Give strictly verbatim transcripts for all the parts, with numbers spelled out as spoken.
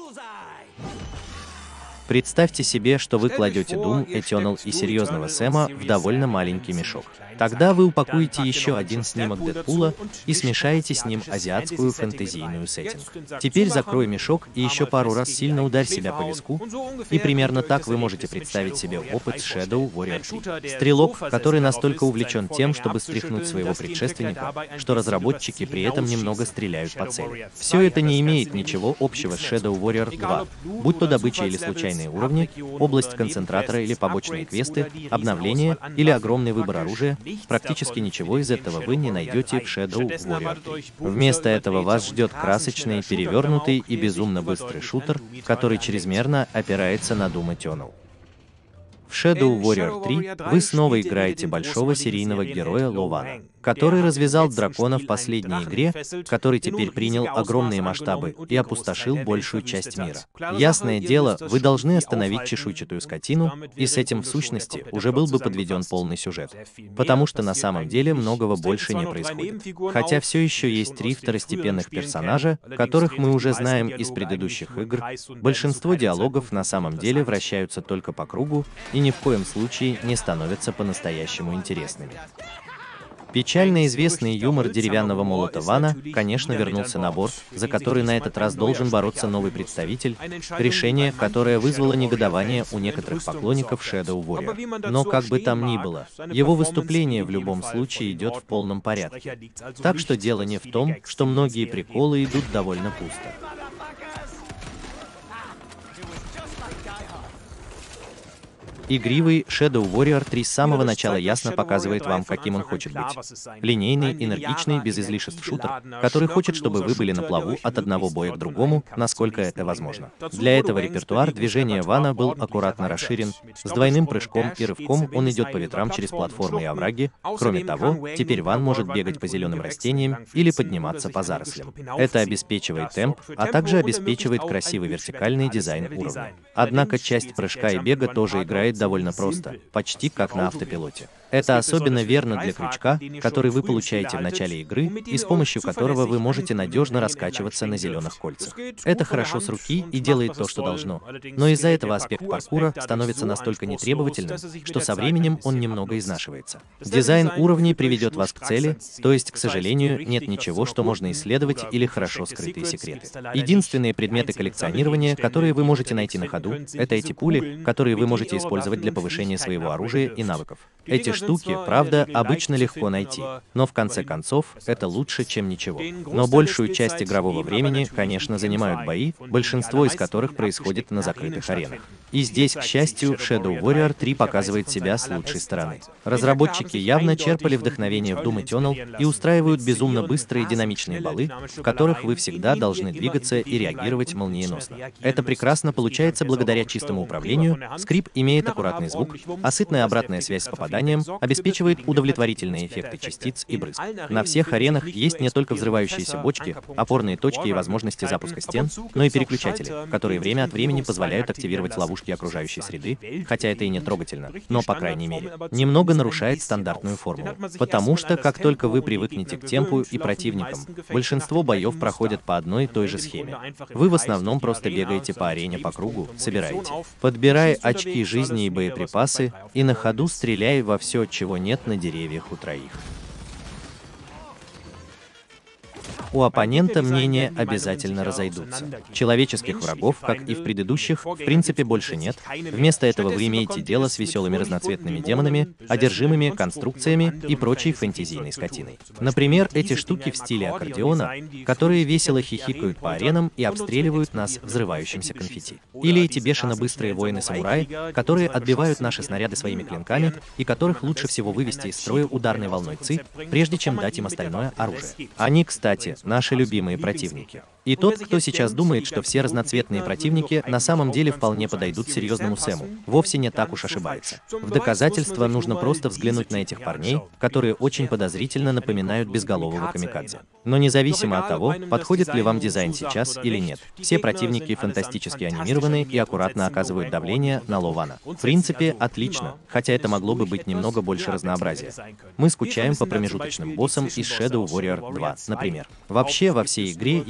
Представьте себе, что вы кладете Doom Eternal и серьезного Сэма в довольно маленький мешок. Тогда вы упакуете еще один снимок Дэдпула и смешаете с ним азиатскую фэнтезийную сеттинг. Теперь закрой мешок и еще пару раз сильно ударь себя по виску, и примерно так вы можете представить себе опыт Shadow Warrior три. Стрелок, который настолько увлечен тем, чтобы стряхнуть своего предшественника, что разработчики при этом немного стреляют по цели. Все это не имеет ничего общего с Shadow Warrior два, будь то добыча или случайные уровни, область концентратора или побочные квесты, обновления или огромный выбор оружия. Практически ничего из этого вы не найдете в Shadow Warrior три. Вместо этого вас ждет красочный, перевернутый и безумно быстрый шутер, который чрезмерно опирается на Doom Eternal. В Shadow Warrior три вы снова играете большого серийного героя Лована, который развязал дракона в последней игре, который теперь принял огромные масштабы и опустошил большую часть мира. Ясное дело, вы должны остановить чешуйчатую скотину, и с этим в сущности уже был бы подведен полный сюжет, потому что на самом деле многого больше не происходит. Хотя все еще есть три второстепенных персонажа, которых мы уже знаем из предыдущих игр, большинство диалогов на самом деле вращаются только по кругу и ни в коем случае не становятся по-настоящему интересными. Печально известный юмор деревянного молота Вана, конечно, вернулся на борт, за который на этот раз должен бороться новый представитель, решение, которое вызвало негодование у некоторых поклонников Shadow Warrior. Но как бы там ни было, его выступление в любом случае идет в полном порядке. Так что дело не в том, что многие приколы идут довольно пусто. Игривый Shadow Warrior три с самого начала ясно показывает вам, каким он хочет быть. Линейный, энергичный, без излишеств шутер, который хочет, чтобы вы были на плаву от одного боя к другому, насколько это возможно. Для этого репертуар движения Вана был аккуратно расширен, с двойным прыжком и рывком он идет по ветрам через платформы и овраги. Кроме того, теперь Ван может бегать по зеленым растениям или подниматься по зарослям. Это обеспечивает темп, а также обеспечивает красивый вертикальный дизайн уровня. Однако часть прыжка и бега тоже играет довольно просто, почти как на автопилоте. Это особенно верно для крючка, который вы получаете в начале игры и с помощью которого вы можете надежно раскачиваться на зеленых кольцах. Это хорошо с руки и делает то, что должно. Но из-за этого аспект паркура становится настолько нетребовательным, что со временем он немного изнашивается. Дизайн уровней приведет вас к цели, то есть, к сожалению, нет ничего, что можно исследовать или хорошо скрытые секреты. Единственные предметы коллекционирования, которые вы можете найти на ходу, это эти пули, которые вы можете использовать для повышения своего оружия и навыков. Эти штуки, правда, обычно легко найти, но в конце концов это лучше, чем ничего. Но большую часть игрового времени, конечно, занимают бои, большинство из которых происходит на закрытых аренах. И здесь, к счастью, Shadow Warrior три показывает себя с лучшей стороны. Разработчики явно черпали вдохновение в Doom Eternal и устраивают безумно быстрые динамичные баллы, в которых вы всегда должны двигаться и реагировать молниеносно. Это прекрасно получается благодаря чистому управлению, скрип имеет аккуратный звук, а сытная обратная связь с попаданием обеспечивает удовлетворительные эффекты частиц и брызг. На всех аренах есть не только взрывающиеся бочки, опорные точки и возможности запуска стен, но и переключатели, которые время от времени позволяют активировать ловушки окружающей среды, хотя это и не трогательно, но, по крайней мере, немного нарушает стандартную формулу. Потому что, как только вы привыкнете к темпу и противникам, большинство боев проходят по одной и той же схеме. Вы в основном просто бегаете по арене по кругу, собираете, подбирая очки жизни и боеприпасы, и на ходу стреляя во все, чего нет на деревьях у троих. У оппонента мнения обязательно разойдутся. Человеческих врагов, как и в предыдущих, в принципе больше нет. Вместо этого вы имеете дело с веселыми разноцветными демонами, одержимыми конструкциями и прочей фэнтезийной скотиной. Например, эти штуки в стиле аккордеона, которые весело хихикают по аренам и обстреливают нас взрывающимся конфетти. Или эти бешено быстрые воины-самураи, которые отбивают наши снаряды своими клинками и которых лучше всего вывести из строя ударной волной ци, прежде чем дать им остальное оружие. Они, кстати, наши любимые противники. И тот, кто сейчас думает, что все разноцветные противники на самом деле вполне подойдут серьезному Сэму, вовсе не так уж ошибается. В доказательство нужно просто взглянуть на этих парней, которые очень подозрительно напоминают безголового камикадзе. Но независимо от того, подходит ли вам дизайн сейчас или нет, все противники фантастически анимированы и аккуратно оказывают давление на Лована. В принципе, отлично, хотя это могло бы быть немного больше разнообразия. Мы скучаем по промежуточным боссам из Shadow Warrior два, например. Вообще, во всей игре есть только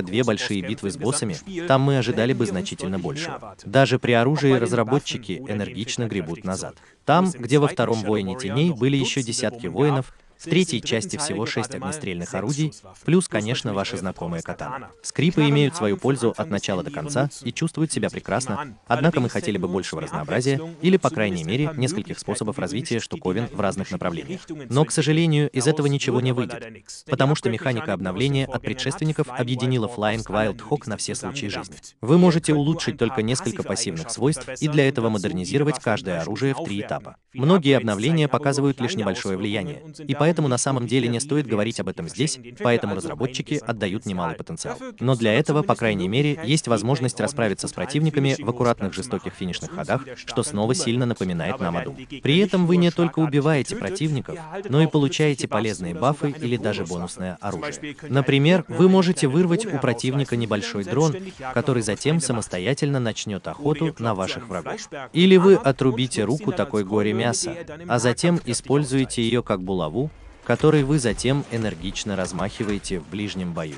две большие битвы с боссами, там мы ожидали бы значительно большего. Даже при оружии разработчики энергично гребут назад. Там, где во втором воине теней были еще десятки воинов, в третьей части всего шесть огнестрельных орудий, плюс, конечно, ваши знакомые катаны. Скрипы имеют свою пользу от начала до конца и чувствуют себя прекрасно, однако мы хотели бы большего разнообразия или, по крайней мере, нескольких способов развития штуковин в разных направлениях. Но, к сожалению, из этого ничего не выйдет, потому что механика обновления от предшественников объединила Flying Wild Hog на все случаи жизни. Вы можете улучшить только несколько пассивных свойств и для этого модернизировать каждое оружие в три этапа. Многие обновления показывают лишь небольшое влияние, и поэтому Поэтому на самом деле не стоит говорить об этом здесь, поэтому разработчики отдают немалый потенциал. Но для этого, по крайней мере, есть возможность расправиться с противниками в аккуратных жестоких финишных ходах, что снова сильно напоминает нам о Doom. При этом вы не только убиваете противников, но и получаете полезные бафы или даже бонусное оружие. Например, вы можете вырвать у противника небольшой дрон, который затем самостоятельно начнет охоту на ваших врагов. Или вы отрубите руку такой горе мяса, а затем используете ее как булаву, который вы затем энергично размахиваете в ближнем бою.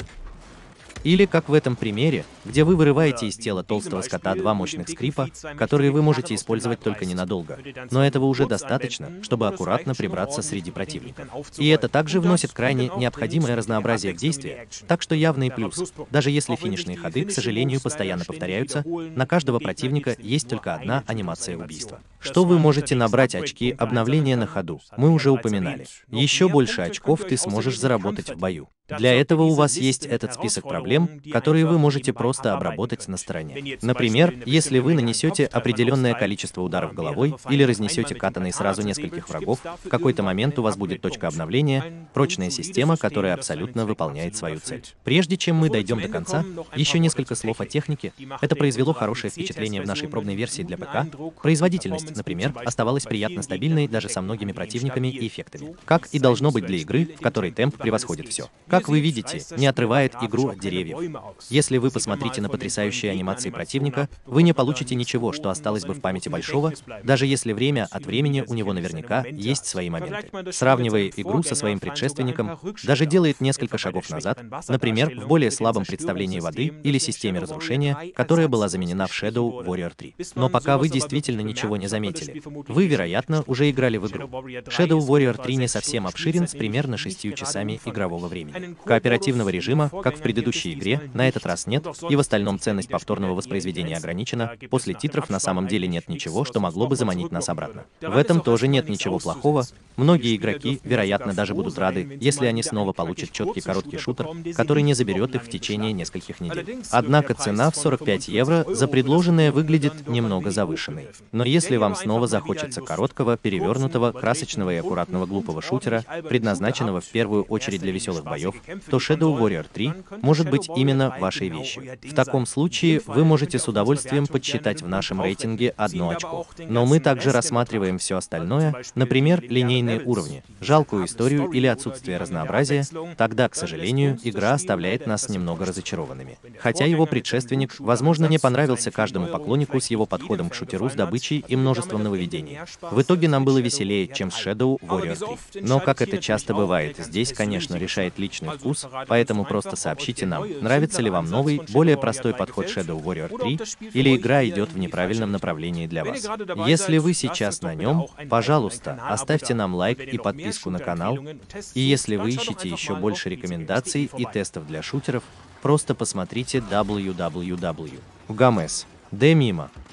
Или, как в этом примере, где вы вырываете из тела толстого скота два мощных скрипа, которые вы можете использовать только ненадолго. Но этого уже достаточно, чтобы аккуратно прибраться среди противников. И это также вносит крайне необходимое разнообразие в действие, так что явный плюс. Даже если финишные ходы, к сожалению, постоянно повторяются, на каждого противника есть только одна анимация убийства. Что вы можете набрать очки обновления на ходу, мы уже упоминали. Еще больше очков ты сможешь заработать в бою. Для этого у вас есть этот список проблем, которые вы можете просто обработать на стороне. Например, если вы нанесете определенное количество ударов головой или разнесете катаной сразу нескольких врагов, в какой-то момент у вас будет точка обновления, прочная система, которая абсолютно выполняет свою цель. Прежде чем мы дойдем до конца, еще несколько слов о технике. Это произвело хорошее впечатление в нашей пробной версии для ПК. Производительность, например, оставалась приятно стабильной даже со многими противниками и эффектами. Как и должно быть для игры, в которой темп превосходит все. Как вы видите, не отрывает игру от деревьев. Если вы посмотрите на потрясающие анимации противника, вы не получите ничего, что осталось бы в памяти большого, даже если время от времени у него наверняка есть свои моменты. Сравнивая игру со своим предшественником, даже делает несколько шагов назад, например, в более слабом представлении воды или системе разрушения, которая была заменена в Shadow Warrior три. Но пока вы действительно ничего не заметили. Вы, вероятно, уже играли в игру. Shadow Warrior три не совсем обширен с примерно шестью часами игрового времени. Кооперативного режима, как в предыдущей игре, на этот раз нет, и в остальном ценность повторного воспроизведения ограничена. После титров на самом деле нет ничего, что могло бы заманить нас обратно. В этом тоже нет ничего плохого. Многие игроки, вероятно, даже будут рады, если они снова получат четкий короткий шутер, который не заберет их в течение нескольких недель. Однако цена в сорок пять евро за предложенное выглядит немного завышенной. Но если вам снова захочется короткого, перевернутого, красочного и аккуратного глупого шутера, предназначенного в первую очередь для веселых боев, то Shadow Warrior три может быть именно вашей вещью. В таком случае вы можете с удовольствием подсчитать в нашем рейтинге одно очко. Но мы также рассматриваем все остальное, например, линейные уровни, жалкую историю или отсутствие разнообразия, тогда, к сожалению, игра оставляет нас немного разочарованными. Хотя его предшественник, возможно, не понравился каждому поклоннику с его подходом к шутеру с добычей и множеством нововведений. В итоге нам было веселее, чем с Shadow Warrior три. Но, как это часто бывает, здесь, конечно, решает личный вкус, поэтому просто сообщите нам, нравится ли вам новый, более простой подход Shadow Warrior три, или игра идет в неправильном направлении для вас. Если вы сейчас на нем, пожалуйста, оставьте нам лайк и подписку на канал, и если вы ищете еще больше рекомендаций и тестов для шутеров, просто посмотрите дабл ю дабл ю дабл ю точка гамес точка ди мимо.